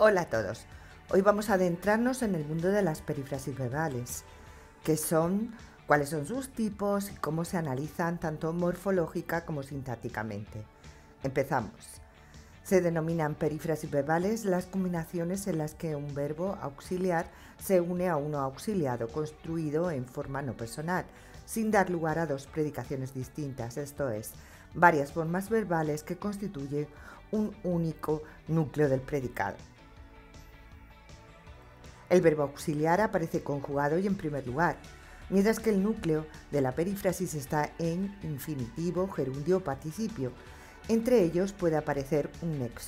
Hola a todos. Hoy vamos a adentrarnos en el mundo de las perífrasis verbales, qué son, cuáles son sus tipos y cómo se analizan tanto morfológica como sintácticamente. Empezamos. Se denominan perífrasis verbales las combinaciones en las que un verbo auxiliar se une a uno auxiliado construido en forma no personal, sin dar lugar a dos predicaciones distintas, esto es, varias formas verbales que constituyen un único núcleo del predicado. El verbo auxiliar aparece conjugado y en primer lugar, mientras que el núcleo de la perífrasis está en infinitivo, gerundio o participio. Entre ellos puede aparecer un nexo.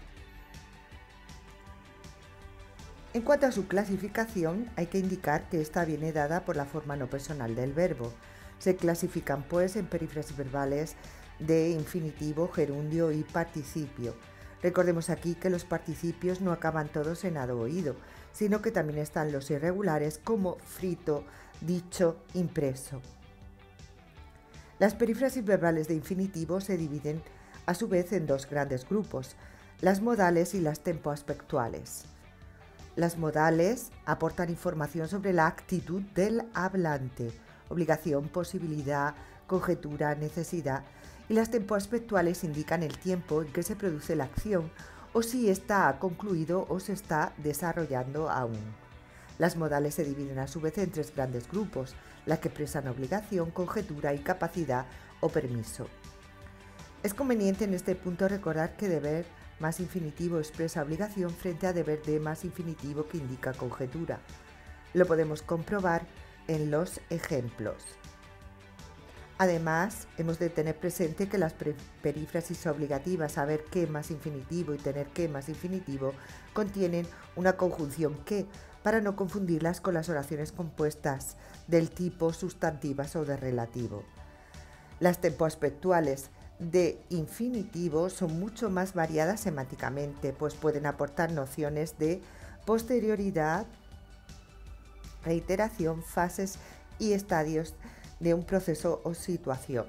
En cuanto a su clasificación, hay que indicar que esta viene dada por la forma no personal del verbo. Se clasifican pues en perífrasis verbales de infinitivo, gerundio y participio. Recordemos aquí que los participios no acaban todos en ado oído, sino que también están los irregulares como frito, dicho, impreso. Las perífrasis verbales de infinitivo se dividen a su vez en dos grandes grupos, las modales y las tempoaspectuales. Las modales aportan información sobre la actitud del hablante, obligación, posibilidad, conjetura, necesidad, y las tempoaspectuales indican el tiempo en que se produce la acción o si ésta ha concluido o se está desarrollando aún. Las modales se dividen a su vez en tres grandes grupos, las que expresan obligación, conjetura y capacidad o permiso. Es conveniente en este punto recordar que deber más infinitivo expresa obligación frente a deber de más infinitivo que indica conjetura. Lo podemos comprobar en los ejemplos. Además, hemos de tener presente que las perífrasis obligativas, saber que más infinitivo y tener que más infinitivo, contienen una conjunción que, para no confundirlas con las oraciones compuestas del tipo sustantivas o de relativo. Las tempoaspectuales de infinitivo son mucho más variadas semánticamente, pues pueden aportar nociones de posterioridad, reiteración, fases y estadios de un proceso o situación.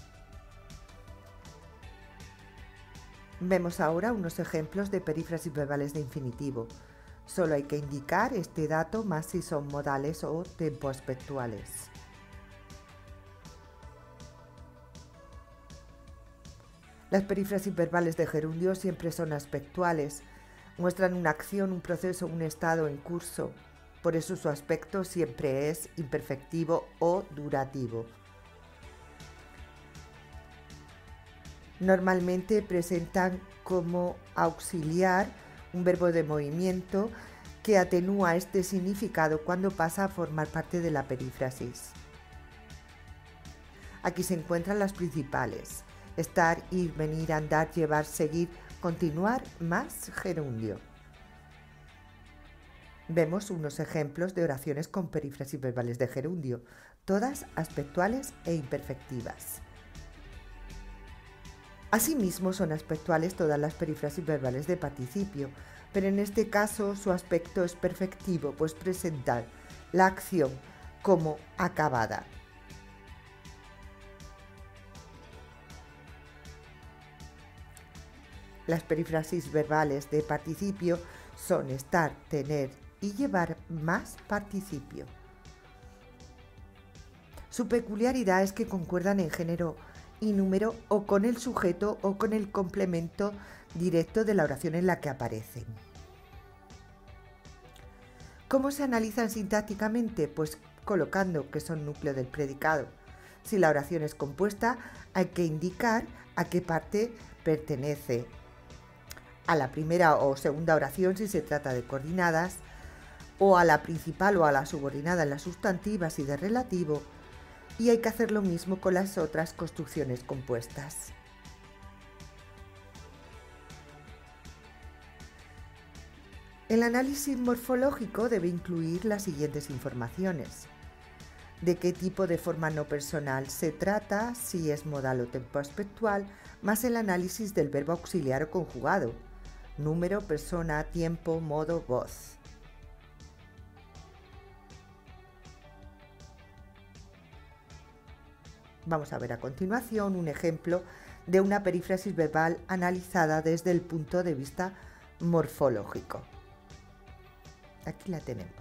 Vemos ahora unos ejemplos de perífrasis verbales de infinitivo. Solo hay que indicar este dato más si son modales o tempoaspectuales. Las perífrasis verbales de gerundio siempre son aspectuales, muestran una acción, un proceso, un estado en curso. Por eso su aspecto siempre es imperfectivo o durativo. Normalmente presentan como auxiliar un verbo de movimiento que atenúa este significado cuando pasa a formar parte de la perífrasis. Aquí se encuentran las principales: estar, ir, venir, andar, llevar, seguir, continuar, más gerundio. Vemos unos ejemplos de oraciones con perífrasis verbales de gerundio, todas aspectuales e imperfectivas. Asimismo, son aspectuales todas las perífrasis verbales de participio, pero en este caso su aspecto es perfectivo, pues presentan la acción como acabada. Las perífrasis verbales de participio son estar, tener y llevar más participio. Su peculiaridad es que concuerdan en género y número o con el sujeto o con el complemento directo de la oración en la que aparecen. ¿Cómo se analizan sintácticamente? Pues colocando que son núcleo del predicado. Si la oración es compuesta, hay que indicar a qué parte pertenece. A la primera o segunda oración si se trata de coordinadas, o a la principal o a la subordinada en las sustantivas y de relativo, y hay que hacer lo mismo con las otras construcciones compuestas. El análisis morfológico debe incluir las siguientes informaciones: de qué tipo de forma no personal se trata, si es modal o tempoaspectual, más el análisis del verbo auxiliar o conjugado, número, persona, tiempo, modo, voz. Vamos a ver a continuación un ejemplo de una perífrasis verbal analizada desde el punto de vista morfológico. Aquí la tenemos.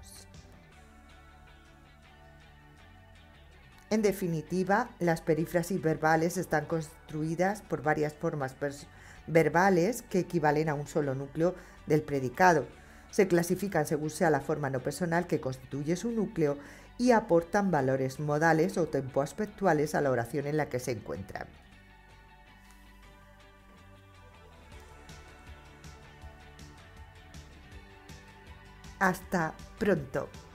En definitiva, las perífrasis verbales están construidas por varias formas verbales que equivalen a un solo núcleo del predicado. Se clasifican según sea la forma no personal que constituye su núcleo y aportan valores modales o tempoaspectuales a la oración en la que se encuentran. Hasta pronto.